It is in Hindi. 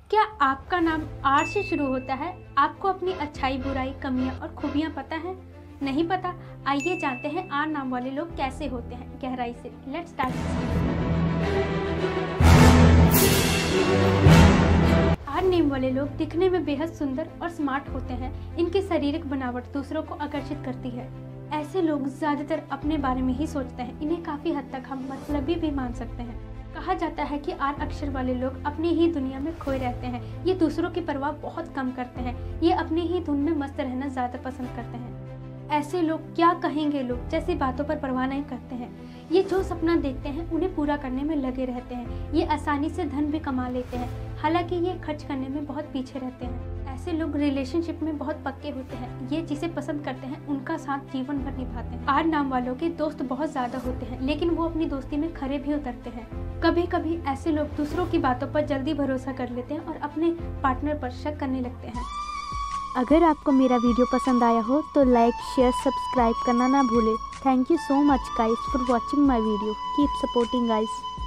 क्या आपका नाम आर से शुरू होता है? आपको अपनी अच्छाई, बुराई, कमियां और खूबियां पता है? नहीं पता? आइए जानते हैं आर नाम वाले लोग कैसे होते हैं गहराई से। Let's start. आर नेम वाले लोग दिखने में बेहद सुंदर और स्मार्ट होते हैं। इनकी शारीरिक बनावट दूसरों को आकर्षित करती है। ऐसे लोग ज्यादातर अपने बारे में ही सोचते हैं। इन्हें काफी हद तक हम मतलबी भी मान सकते हैं। कहा जाता है कि आर अक्षर वाले लोग अपनी ही दुनिया में खोए रहते हैं। ये दूसरों की परवाह बहुत कम करते हैं। ये अपनी ही धुन में मस्त रहना ज़्यादा पसंद करते हैं। ऐसे लोग क्या कहेंगे लोग जैसी बातों पर परवाह नहीं करते हैं। ये जो सपना देखते हैं उन्हें पूरा करने में लगे रहते हैं। ये आसानी से धन भी कमा लेते हैं, हालांकि ये खर्च करने में बहुत पीछे रहते हैं। ऐसे लोग रिलेशनशिप में बहुत पक्के होते हैं। ये जिसे पसंद करते हैं उनका साथ जीवन भर निभाते हैं। आर नाम वालों के दोस्त बहुत ज़्यादा होते हैं, लेकिन वो अपनी दोस्ती में खरे भी उतरते हैं। कभी कभी ऐसे लोग दूसरों की बातों पर जल्दी भरोसा कर लेते हैं और अपने पार्टनर पर शक करने लगते हैं। अगर आपको मेरा वीडियो पसंद आया हो तो लाइक, शेयर, सब्सक्राइब करना ना भूलें। Thank you so much guys for watching my video. Keep supporting guys.